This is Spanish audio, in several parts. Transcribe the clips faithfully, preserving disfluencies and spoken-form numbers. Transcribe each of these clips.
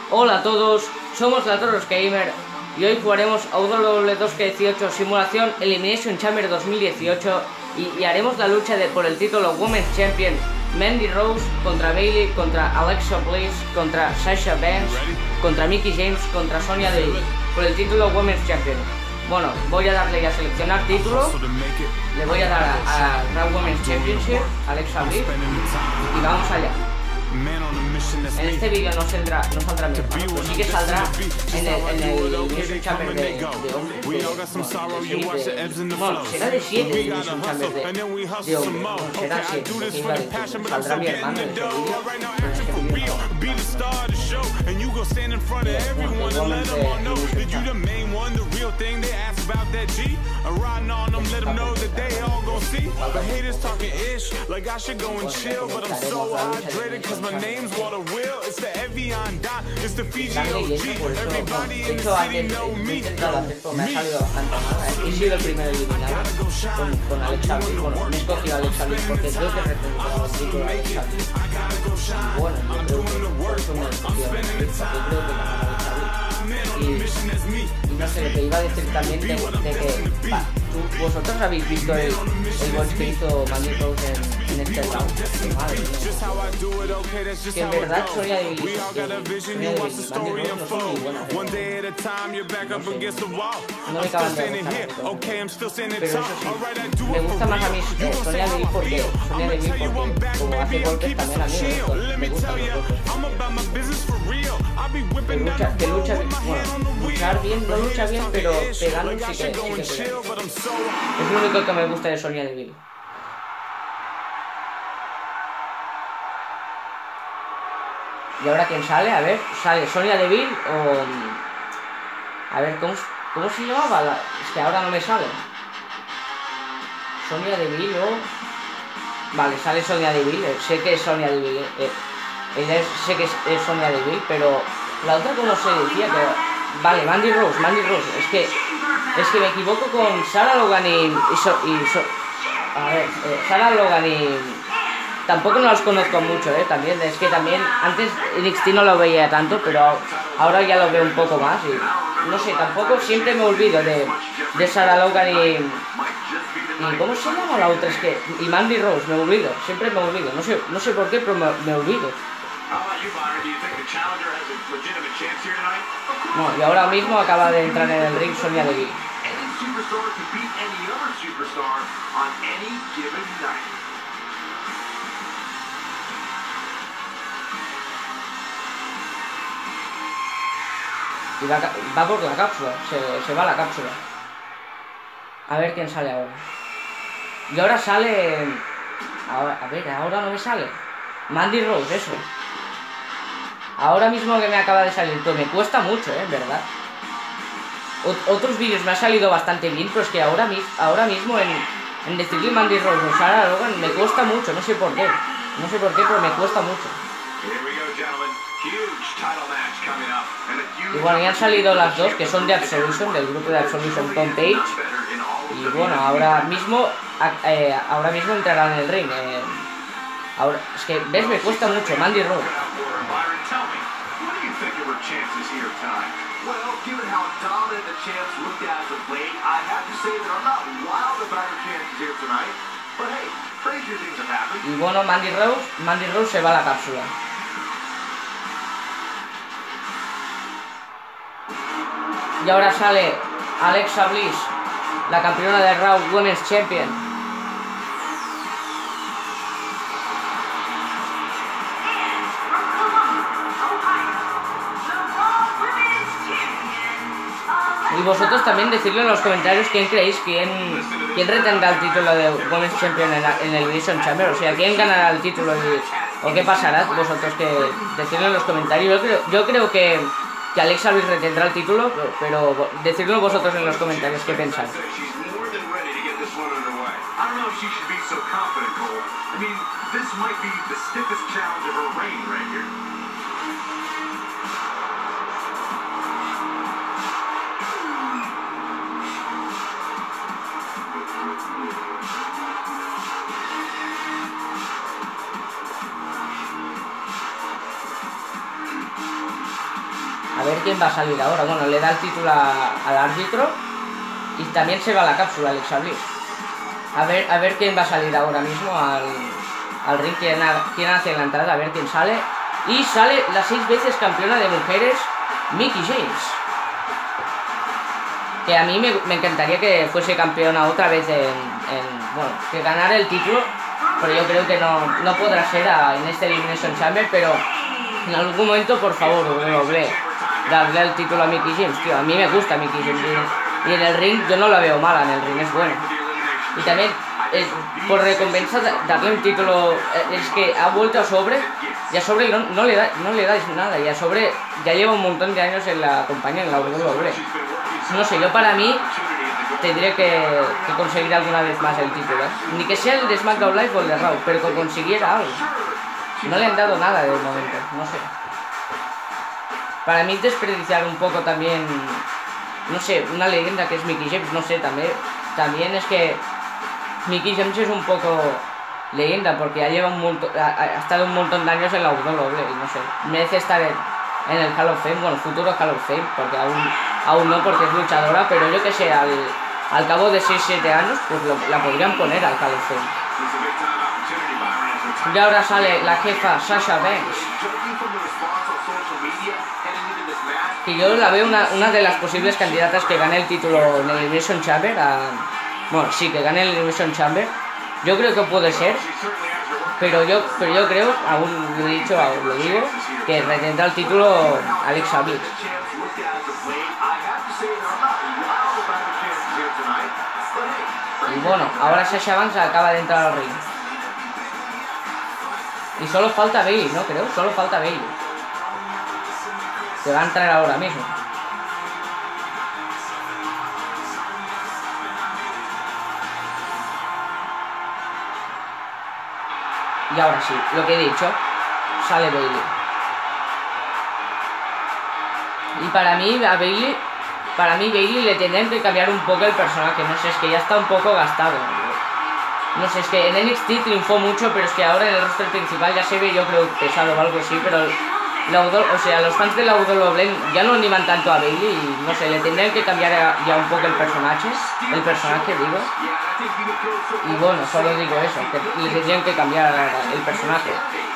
Hola a todos, somos la Torres Gamer y hoy jugaremos a W W E dos K dieciocho Simulación Elimination Chamber dos mil dieciocho y, y haremos la lucha de, por el título Women's Champion Mandy Rose contra Bayley, contra Alexa Bliss, contra Sasha Banks, contra Mickie James, contra Sonya Deville por el título Women's Champion. Bueno, voy a darle a seleccionar título, le voy a dar a, a Raw Women's Championship, Alexa Bliss y vamos allá. En este vídeo no saldrá, no saldrá mi hermano, pero sí que saldrá en el, en el Elimination Chamber de, de hombres, de, de, bueno, será de siete Elimination Chamber de, de hombres, bueno, será siete, lo que iba a decir, saldrá mi hermano en este vídeo, pero en este vídeo no. My name's Walter Will, it's the Evian Dot, it's the Fiji O G. Everybody in the city know me. Me ha salido bastante mal. He sido el primero eliminado con, con Alexa Bliss. Bueno, me he escogido a Alexa Bliss porque creo que representaba el título de Alexa Bliss. Bueno, yo creo que por eso me he escogido a Alexa Bliss, porque creo que ganaba Alexa Bliss. Y, y no sé, lo que iba a decir también de, de que pa, tú, vosotros habéis visto el, el gol que hizo Mandy Rose en, en este round. Madre mía. Que en verdad Sonya Deville, Sonya Deville y Mandy Rose no son muy buenas. No me acaban de gustar. Pero eso sí, me gusta más a mí eh, Sonya Deville porque Sonya Deville porque como hace golpes también a mí me gusta, me gustan los golpes. Que lucha, que lucha, bueno, luchar bien, no lucha bien, pero pegando sí que, sí que pega. Es lo único que me gusta de Sonya Deville. ¿Y ahora quién sale? A ver, ¿sale Sonya Deville o...? A ver, ¿cómo, cómo se llamaba? La... Es que ahora no me sale. Sonya Deville o... Vale, sale Sonya Deville, sé que es Sonya Deville. Eh, ella es, sé que es, es Sonya Deville, pero... La otra como se decía que... Vale, Mandy Rose, Mandy Rose. Es que... Es que me equivoco con Sarah Logan y... y, so, y so, a ver, eh, Sarah Logan y... Tampoco no las conozco mucho, eh, también, es que también, antes N X T no lo veía tanto, pero ahora ya lo veo un poco más y, no sé, tampoco siempre me olvido de, de Sarah Logan y, y, ¿cómo se llama la otra? Es que, y Mandy Rose, me olvido, siempre me olvido, no sé, no sé por qué, pero me, me olvido. No, y ahora mismo acaba de entrar en el ring Sonya Deville. Y va, va por la cápsula, se, se va a la cápsula. A ver quién sale ahora. Y ahora sale... Ahora, a ver, ahora no me sale. Mandy Rose, eso. Ahora mismo que me acaba de salir, pero me cuesta mucho, eh, en verdad. O, otros vídeos me ha salido bastante bien, pero es que ahora, mi, ahora mismo en, en decirle Mandy Rose o Sarah Logan me cuesta mucho, no sé por qué. No sé por qué, pero me cuesta mucho. Y bueno, ya han salido las dos que son de Absolution, del grupo de Absolution Tom Page. Y bueno, ahora mismo eh, ahora mismo entrarán en el ring. Eh, ahora, es que, ¿ves? Me cuesta mucho, Mandy Rose. Y bueno, Mandy Rose, Mandy Rose se va a la cápsula. Y ahora sale Alexa Bliss, la campeona de Raw Women's Champion. Y vosotros también decidlo en los comentarios quién creéis, quién, quién retendrá el título de Women's Champion en, la, en el Elimination Chamber. O sea, quién ganará el título y, o qué pasará. Vosotros que decidlo en los comentarios. Yo creo, yo creo que... que Alexa Bliss retendrá el título, pero decidlo vosotros en los comentarios qué pensáis. ver quién va a salir ahora. Bueno, le da el título a, al árbitro y también se va a la cápsula Alexa Bliss. A ver, a ver quién va a salir ahora mismo al, al ring, quién, ha, quién hace la entrada, a ver quién sale. Y sale la seis veces campeona de mujeres, Mickie James. Que a mí me, me encantaría que fuese campeona otra vez en, en... Bueno, que ganara el título. Pero yo creo que no, no podrá ser a, en este Elimination Chamber. Pero en algún momento, por favor, W W E, darle el título a Mickie James, tío. A mí me gusta Mickie James. Y en el ring yo no la veo mala, en el ring es buena. Y también, eh, por recompensa, darle un título... Eh, es que ha vuelto a Sobre... Y a Sobre no, no, le da, no le dais nada. Y a Sobre ya lleva un montón de años en la compañía, en la W W E. No sé, yo para mí tendría que, que conseguir alguna vez más el título, ¿eh? Ni que sea el de SmackDown Live o el de Raw, pero que consiguiera algo. No le han dado nada de momento, no sé. Para mí desperdiciar un poco también, no sé, una leyenda que es Mickie James, no sé, también, también es que Mickie James es un poco leyenda porque ya lleva un montón, ha, ha estado un montón de años en la W W E y no sé, merece estar en, en el Hall of Fame, bueno, futuro Hall of Fame, porque aún, aún no porque es luchadora, pero yo que sé, al, al cabo de seis siete años, pues lo, la podrían poner al Hall of Fame. Y ahora sale la jefa Sasha Banks, que yo la veo una, una de las posibles candidatas que gane el título en el Elimination Chamber, a, bueno, sí, que gane el Elimination Chamber. Yo creo que puede ser, pero yo, pero yo creo, aún lo he dicho, aún lo digo, que retendrá el título Alexa Bliss. Y bueno, ahora Sasha Banks acaba de entrar al ring. Y solo falta Bayley, ¿no? Creo, solo falta Bayley. Que va a entrar ahora mismo. Y ahora sí, lo que he dicho, sale Bayley. Y para mí, a Bayley, para mí Bayley le tendrían que cambiar un poco el personaje, no sé, es que ya está un poco gastado. No sé, es que en N X T triunfó mucho, pero es que ahora en el roster principal ya se ve, yo creo, pesado o algo así, pero la, o sea, los fans de la W W E ya no animan tanto a Bayley y no sé, le tendrían que cambiar ya un poco el personaje, el personaje digo. Y bueno, solo digo eso, que le tendrían que cambiar el personaje.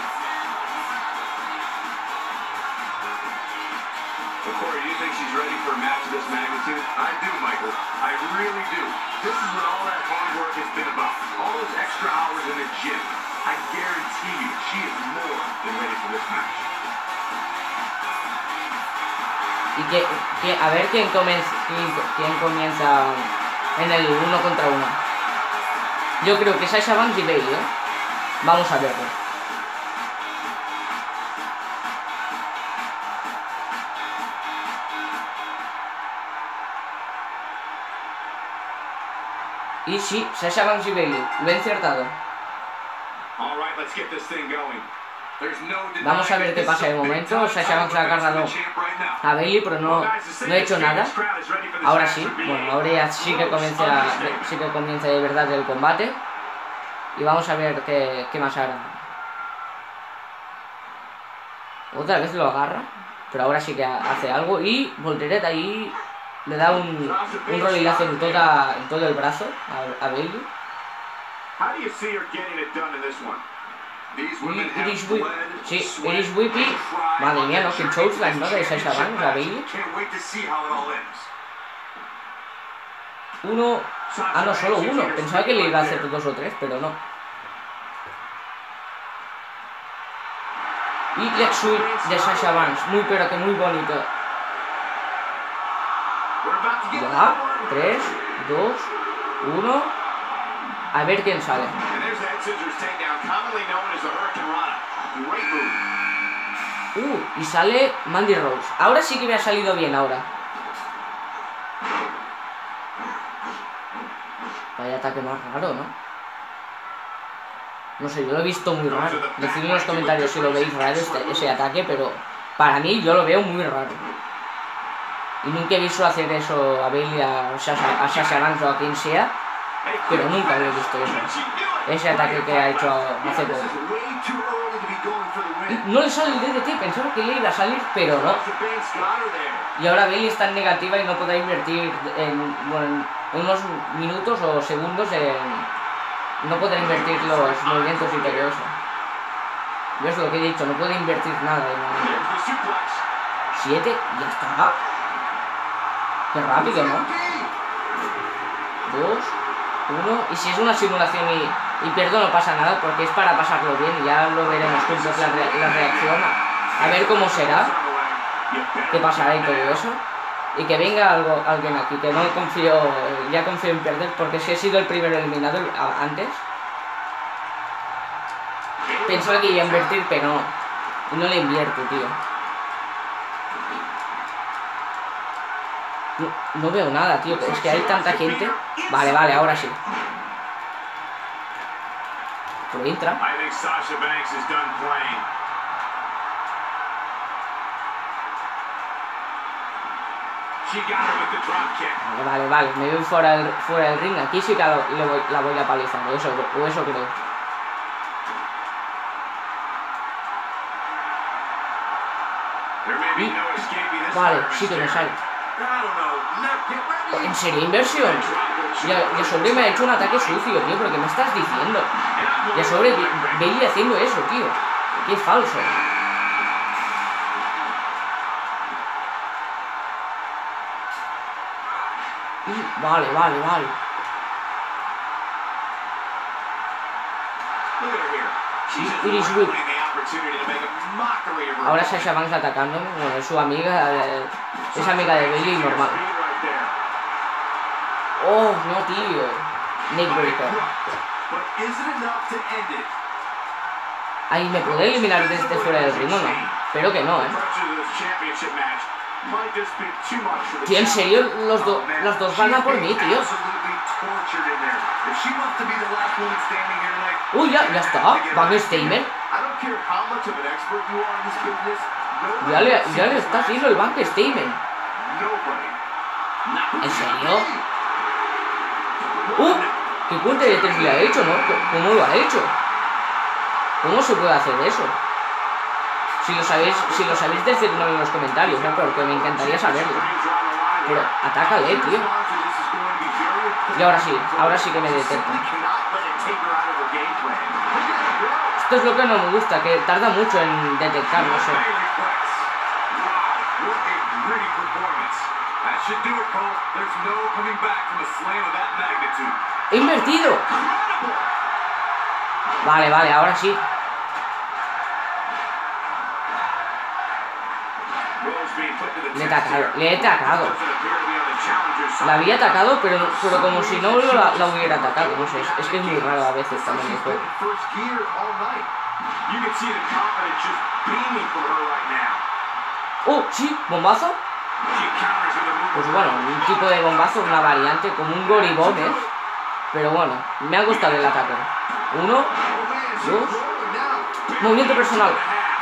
Y que, que a ver quién comienza, quién, quién comienza en el uno contra uno. Yo creo que Sasha Banks y Bayley, ¿eh? Vamos a verlo. Y sí, Sasha Banks y Bayley, lo he encertado. Vamos a ver qué pasa de momento. Sasha Banks ha agarrado a Bayley, pero no, no ha hecho nada. Ahora sí, bueno, ahora ya sí que comienza, sí que comienza de verdad el combate. Y vamos a ver qué, qué más hará. Otra vez lo agarra, pero ahora sí que hace algo. Y voltereta ahí le da un, un rodillazo en, toda, en todo el brazo a, a Bayley. Y Irish Whip, sí, Irish Whippy. Madre mía, no, que chokeslam, ¿no? De Sasha Banks, a Bayley. Uno. Ah, no, solo uno. Pensaba que le iba a hacer dos o tres, pero no. Y Leg Sweep de Sasha Banks. Muy, pero que muy bonito. Ya. tres, dos, uno. A ver quién sale. Uh, y sale Mandy Rose. Ahora sí que me ha salido bien, ahora. Vaya ataque más raro, ¿no? No sé, yo lo he visto muy raro. Decidme en los comentarios si lo veis raro este, ese ataque, pero para mí yo lo veo muy raro. Y nunca he visto hacer eso a Bayley, a Sasha, a Sasha Banks o a quien sea. Pero nunca había visto eso. Ese ataque que ha hecho hace poco. No le sale el D D T, pensaba que le iba a salir, pero no. Y ahora Bayley está en negativa y no podrá invertir en, bueno, en unos minutos o segundos en... No podrá invertir los movimientos y todo eso. Yo es lo que he dicho, no puede invertir nada de momento. Siete, ya está. Qué rápido, ¿no? Dos, uno. Y si es una simulación y, y pierdo, no pasa nada, porque es para pasarlo bien. Y ya lo veremos juntos la, re, la reacción. A ver cómo será. Qué pasará y todo eso. Y que venga algo, alguien aquí, que no confío, ya confío en perder, porque si he sido el primero eliminado antes. Pensaba que iba a invertir, pero no. Y no le invierto, tío. No, no veo nada, tío. Es que hay tanta gente. Vale, vale, ahora sí. Pero entra. Vale, vale, vale. Me voy fuera del, fuera del ring. Aquí sí que la, le voy, la voy a palizar. O eso, o eso creo. Y... Vale, sí que me sale. ¿En serio, inversión? Ya, ya sobre me ha hecho un ataque sucio, tío. ¿Pero qué me estás diciendo? Ya sobre Bayley haciendo eso, tío. Qué falso. Y... Vale, vale, vale. Y Irish Whip. Ahora Sasha Banks atacando. Bueno, es su amiga. Eh, es amiga de Bayley normal. Oh, no, tío. Neckbreaker. Ahí me puede eliminar desde fuera del ring, ¿no? Espero que no, eh. Tío, en serio, los, do los dos van a por mí, tío. Uy, ya, ya está. Van Steimer. Ya le, ya le está haciendo el Bank Steimer. ¿En serio? ¡Uh! ¿Qué cuenta de tres le ha hecho, no? ¿Cómo lo ha hecho? ¿Cómo se puede hacer eso? Si lo sabéis, si lo sabéis, decidlo en los comentarios, ¿no? Porque me encantaría saberlo. Pero atácale, tío. Y ahora sí, ahora sí que me detecta. Esto es lo que no me gusta, que tarda mucho en detectar, no sé. ¡He invertido! Vale, vale, ahora sí. Le he atacado, le he atacado. La había atacado, pero, pero como si no la, la hubiera atacado, no sé, es, es que es muy raro a veces también el juego. ¡Oh, sí! ¿Bombazo? Pues bueno, un tipo de bombazo, una variante, como un Gory Bomber. Pero bueno, me ha gustado el ataque. Uno, dos, movimiento personal.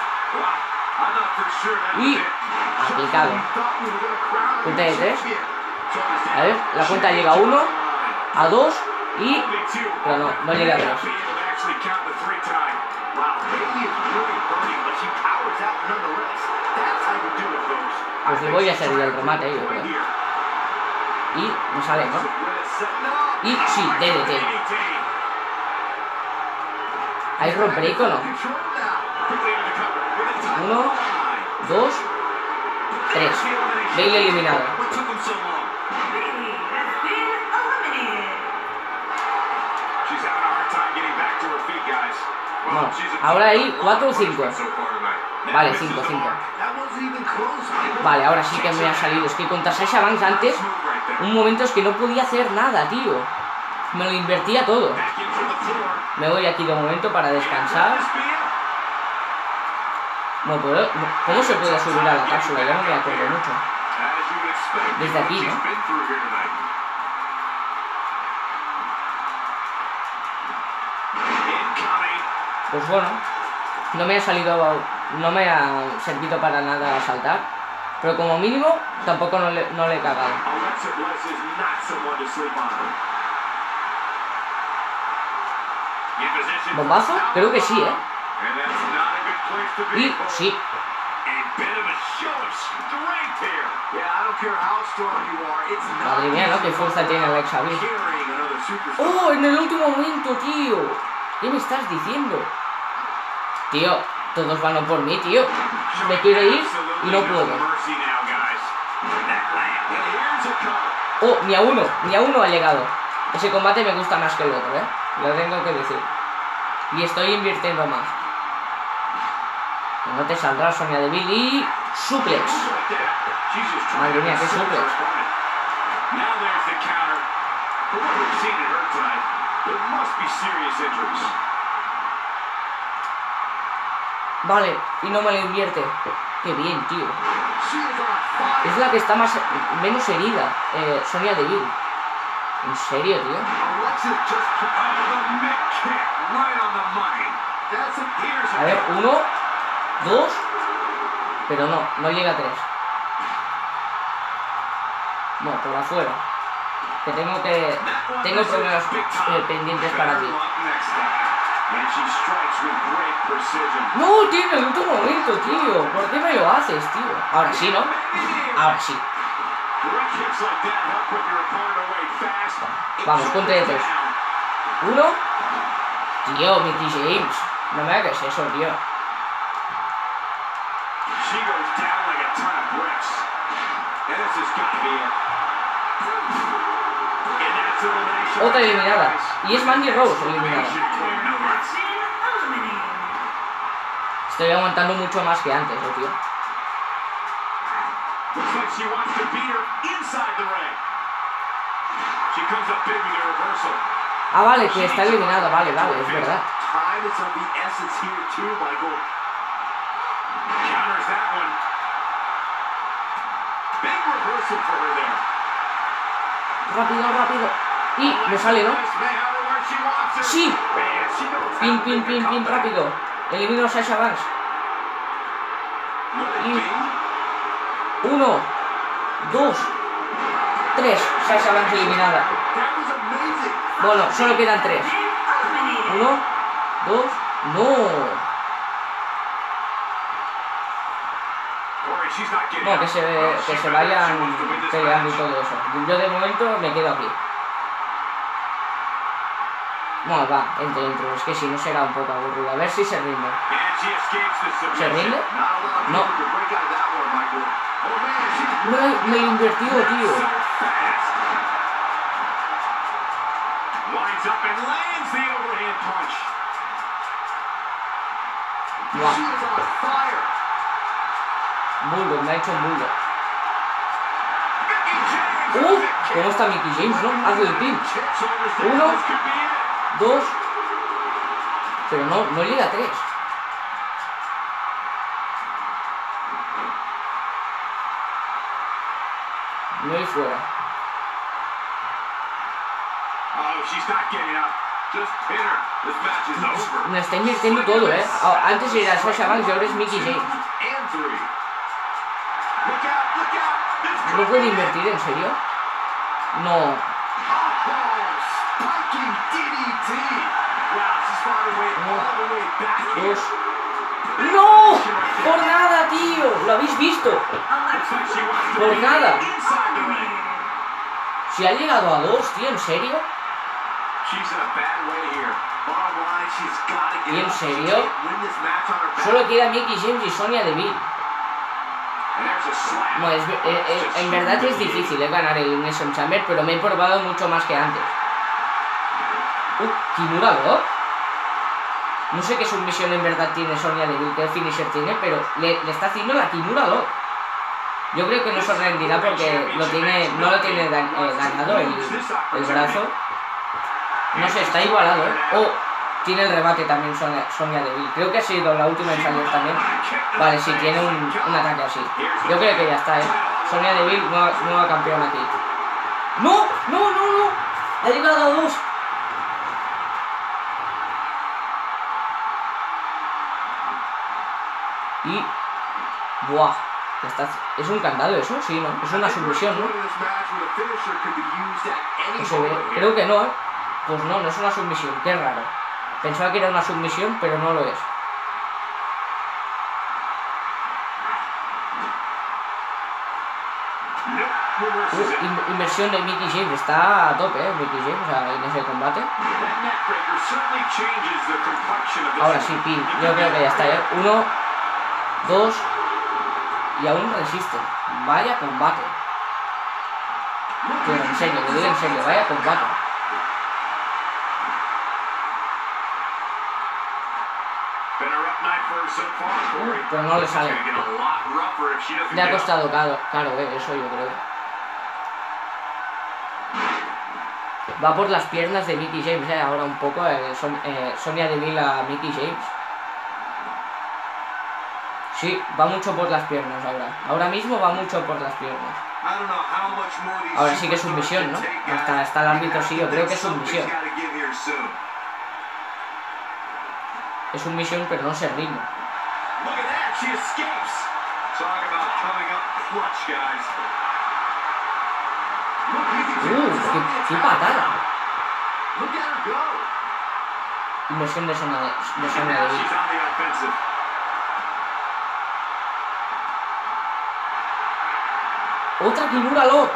Y aplicado. Cuenta de tres. A ver, la cuenta llega a uno, a dos y... Pero no, no llega a tres. Pues le voy a hacer el remate, yo creo. Y no sale, ¿no? Y sí, D D T. ¿Hay rope break o no? Uno, dos, tres. Bayley eliminado. Bueno, ahora hay cuatro o cinco. Vale, cinco, cinco. Vale, ahora sí que me ha salido. Es que contra Sasha Banks antes, un momento es que no podía hacer nada, tío. Me lo invertía todo. Me voy aquí de momento para descansar. Bueno, pero ¿cómo se puede subir a la cápsula? Ya no me acuerdo mucho. Desde aquí, ¿no? Pues bueno, no me ha salido, no me ha servido para nada saltar, pero como mínimo tampoco no le, no le he cagado. ¿Bombazo? Creo que sí, ¿eh? Y sí. Madre mía, ¿no? Qué fuerza tiene Alexa Bliss. ¡Oh! En el último momento, tío. ¿Qué me estás diciendo? Tío, todos van a por mí, tío. Me quiero ir y no puedo. Oh, ni a uno, ni a uno ha llegado. Ese combate me gusta más que el otro, ¿eh? Lo tengo que decir. Y estoy invirtiendo más. No te saldrá Sonya Deville y... suplex. Madre mía, qué suplex. Vale, y no me lo invierte. Qué bien, tío. Es la que está más menos herida, eh, Sonya Deville. ¿En serio, tío? A ver, uno, dos, pero no, no llega a tres. No, por afuera. Que tengo que... Tengo problemas eh, pendientes para ti. No, tío, en el último momento, tío. ¿Por qué me lo haces, tío? Ahora sí, ¿no? Ahora sí. Vamos, contra de tres. Uno. Tío, Mickie James. No me hagas eso, tío. Otra eliminada. Y es Mandy Rose eliminada. Estoy aguantando mucho más que antes, ¿eh, tío? Ah, vale, que está eliminada, vale, vale, es verdad. Rápido, rápido. Y me sale, ¿no? Sí. Pin, pin, pin, pin, rápido. Elimino a Sasha Banks. Y... Uno, dos, tres. Sasha Banks eliminada. Bueno, solo quedan tres. Uno, dos, no. No, que se, que se vayan peleando y todo eso. Yo de momento me quedo aquí. No, va, entre, entre. Es que si no será un poco aburrido. A ver si se rinde. ¿Se rinde? No. No, me lo invertió, tío. Wow. Bulldog, me ha hecho un Bulldog. ¡Uh! ¿Cómo está Mickie James, no? Hazle el pin. Uno, dos. Pero no, no llega a tres. No hay fuera. Me está invirtiendo todo, eh. Antes era Sasha Banks y ahora es Mickie James. ¿No puede invertir, en serio? No. Uno, dos. ¡No! ¡Por nada, tío! ¿Lo habéis visto? Por nada. Si ha llegado a dos, tío, ¿en serio? ¿Y en serio? Solo queda Mickie James y Sonya Deville. No, es, es, es, en verdad es difícil, es ganar el Elimination Chamber, pero me he probado mucho más que antes. Uh, Kimura Lock. No sé qué submisión en verdad tiene Sonya Deville, qué finisher tiene, pero le, le está haciendo la Kimura Lock. Yo creo que no se rendirá porque lo tiene, no lo tiene dan, eh, dañado el, el brazo. No sé, está igualado, ¿eh? Oh, tiene el rebate también Sonya, Sonya Deville. Creo que ha sido la última en salir también. Vale, sí, tiene un, un ataque así. Yo creo que ya está, ¿eh? Sonya Deville, nueva, nueva campeona aquí. ¡No! ¡No, no, no! Ha llegado a dos. Y... ¡buah! Está, es un candado eso, sí, ¿no? Es una sumisión, ¿no? No se ve. Creo que no, ¿eh? Pues no, no es una submisión, qué raro. Pensaba que era una submisión, pero no lo es. Uh, inversión de Mickie James, está a tope, ¿eh? Mickie James, o sea, en ese combate. Ahora sí, pin, yo creo que ya está, ¿eh? Uno, dos, y aún resiste. Vaya combate. Pero en serio, te digo en serio, vaya combate. Uh, pero no le sale. Le ha costado caro, caro eh, eso yo creo. Va por las piernas de Mickie James, eh, ahora un poco. Eh, Son, eh, Sonya Deville a Mickie James. Sí, va mucho por las piernas ahora. Ahora mismo va mucho por las piernas. Ahora sí que es sumisión, ¿no? Hasta, hasta el árbitro sí, yo creo que es sumisión. Es sumisión, pero no se rinde. Uh, qué, qué patada. Inversión de Sonya de, de Sonya Deville. Otra Kimura Lock.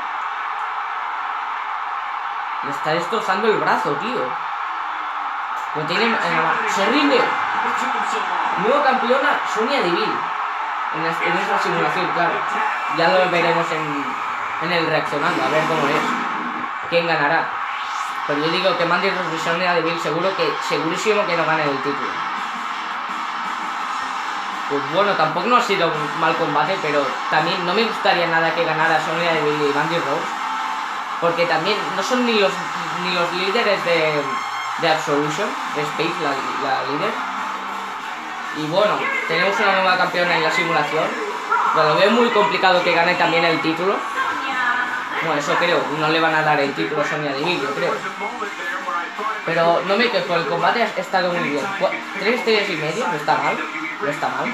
Le está destrozando el brazo, tío. Lo tiene en la mano. Se rinde. Nueva campeona Sonya Deville. En, la, en esta simulación, claro. Ya lo veremos en, en el reaccionando, a ver cómo es. Quién ganará. Pero yo digo que Mandy Rose y Sonya Deville seguro que, segurísimo que no gane el título. Pues bueno, tampoco no ha sido un mal combate, pero también no me gustaría nada que ganara Sonya Deville y Mandy Rose. Porque también no son ni los ni los líderes de, de Absolution, de Space, la, la líder. Y bueno, tenemos una nueva campeona en la simulación. Pero lo veo muy complicado que gane también el título. Bueno, eso creo, no le van a dar el título a Sonya Deville, yo creo. Pero no me quejo, el combate ha estado muy bien. Tres estrellas y medio, no está mal. No está mal.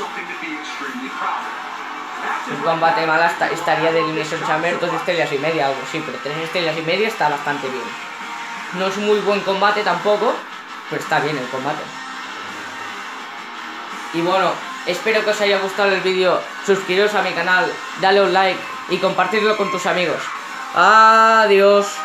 Un combate mal hasta estaría de Elimination Chamber dos estrellas y media, algo sí, pero tres estrellas y media está bastante bien. No es un muy buen combate tampoco, pero está bien el combate. Y bueno, espero que os haya gustado el vídeo. Suscribiros a mi canal, dale un like y compartirlo con tus amigos. Adiós.